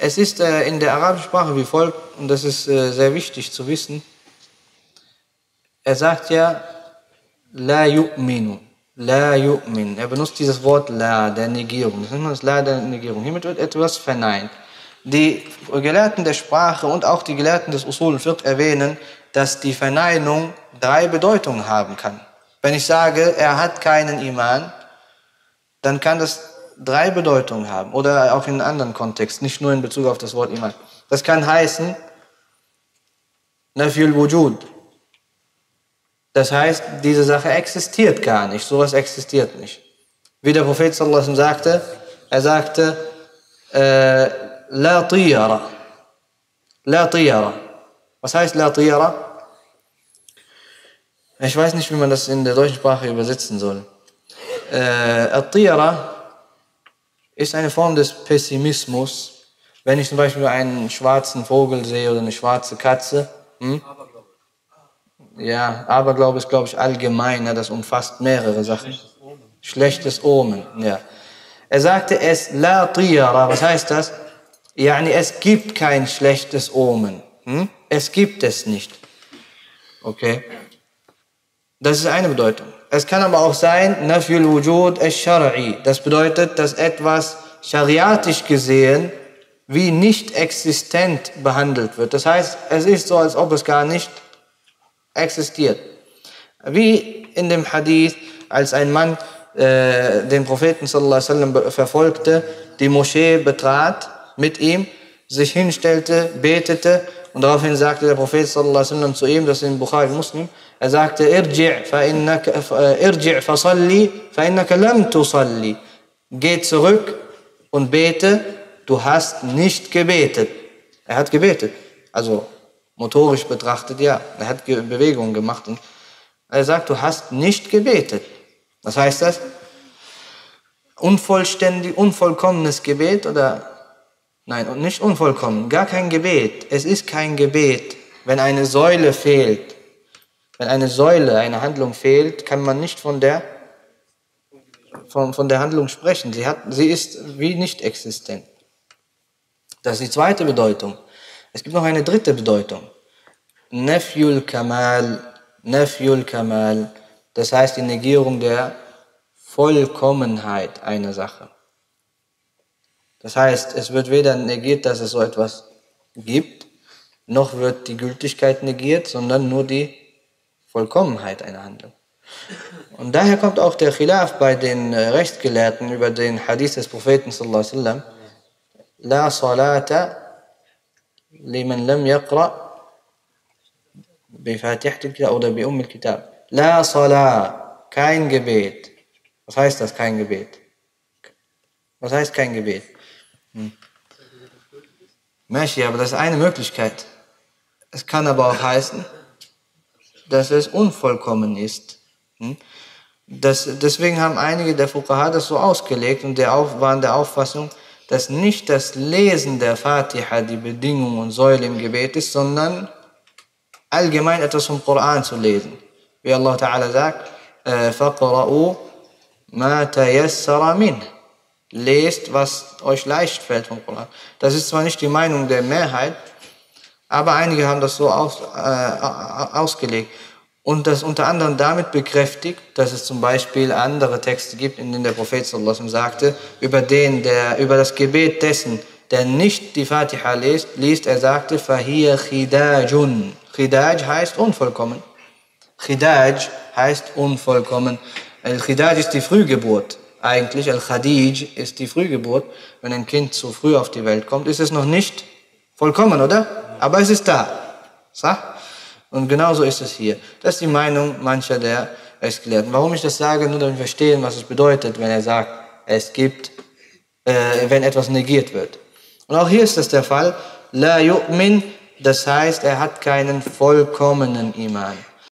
Es ist in der arabischen Sprache wie folgt, und das ist sehr wichtig zu wissen. Er sagt ja, la yu'minu, la yu'min. Er benutzt dieses Wort la, der Negierung. Das nennt man das la der Negierung. Hiermit wird etwas verneint. Die Gelehrten der Sprache und auch die Gelehrten des Usul al-Fiqh erwähnen, dass die Verneinung 3 Bedeutungen haben kann. Wenn ich sage, er hat keinen Iman, dann kann das 3 Bedeutungen haben. Oder auch in einem anderen Kontext, nicht nur in Bezug auf das Wort Iman. Das kann heißen, Nafyul Wujud. Das heißt, diese Sache existiert gar nicht. Sowas existiert nicht. Wie der Prophet sallallahu alaihi wasallam sagte, er sagte, La tiyara. La tiyara. Was heißt La tiyara? Ich weiß nicht, wie man das in der deutschen Sprache übersetzen soll. Al-Tiyara ist eine Form des Pessimismus. Wenn ich zum Beispiel einen schwarzen Vogel sehe oder eine schwarze Katze. Ja, Aberglaube ist, glaube ich, allgemeiner. Das umfasst mehrere Sachen. Schlechtes Omen. Ja. Er sagte es La tiyara. Was heißt das? Yani, es gibt kein schlechtes Omen. Es gibt es nicht. Okay. Das ist eine Bedeutung. Es kann aber auch sein, Nafyul Wujud al-Shar'i. Das bedeutet, dass etwas schariatisch gesehen wie nicht existent behandelt wird. Das heißt, es ist so, als ob es gar nicht existiert. Wie in dem Hadith, als ein Mann den Propheten sallallahu alaihi wasallam verfolgte, die Moschee betrat, mit ihm, sich hinstellte, betete und daraufhin sagte der Prophet sallallahu alaihi wasallam zu ihm, das ist in Bukhari Muslim, er sagte, irji' fasalli fa innaka lam tusalli. Geh zurück und bete, du hast nicht gebetet. Er hat gebetet, also motorisch betrachtet, ja, er hat Bewegungen gemacht und er sagt, du hast nicht gebetet. Was heißt das? Unvollständig, unvollkommenes Gebet oder nein, und nicht unvollkommen, gar kein Gebet. Es ist kein Gebet, wenn eine Säule fehlt. Wenn eine Säule, eine Handlung fehlt, kann man nicht von der Handlung sprechen. Sie ist wie nicht existent. Das ist die zweite Bedeutung. Es gibt noch eine dritte Bedeutung. Nafyul Kamal. Nafyul Kamal. Das heißt die Negierung der Vollkommenheit einer Sache. Das heißt, es wird weder negiert, dass es so etwas gibt, noch wird die Gültigkeit negiert, sondern nur die Vollkommenheit einer Handlung. Und daher kommt auch der Khilaf bei den Rechtsgelehrten über den Hadith des Propheten sallallahu alaihi wasallam. La salata liman lam yaqra bi Fatihati al-Kitab oder bi al-Kitab. La salat, kein Gebet. Was heißt das, kein Gebet? Was heißt kein Gebet? Mäschi, aber das ist eine Möglichkeit. Es kann aber auch heißen, dass es unvollkommen ist. Deswegen haben einige der Fuqaha das so ausgelegt und waren der Auffassung, dass nicht das Lesen der Fatiha die Bedingung und Säule im Gebet ist, sondern allgemein etwas vom Koran zu lesen. Wie Allah Ta'ala sagt, فَقْرَؤُوا مَا تَيَسَّرَ مِنْهُ. Lest, was euch leicht fällt vom Koran. Das ist zwar nicht die Meinung der Mehrheit, aber einige haben das so ausgelegt. Und das unter anderem damit bekräftigt, dass es zum Beispiel andere Texte gibt, in denen der Prophet sallallahu alaihi wasallam sagte, über das Gebet dessen, der nicht die Fatiha liest, er sagte, فَهِيَ خِدَاجٌ. Khidaj heißt unvollkommen. Khidaj heißt unvollkommen. Al-Khidaj ist die Frühgeburt. Eigentlich, Al-Khadij ist die Frühgeburt. Wenn ein Kind zu früh auf die Welt kommt, ist es noch nicht vollkommen, oder? Aber es ist da. Und genauso ist es hier. Das ist die Meinung mancher der Rechtsgelehrten. Warum ich das sage, nur damit wir verstehen, was es bedeutet, wenn er sagt, es gibt, wenn etwas negiert wird. Und auch hier ist das der Fall. La yu'min, das heißt, er hat keinen vollkommenen Iman.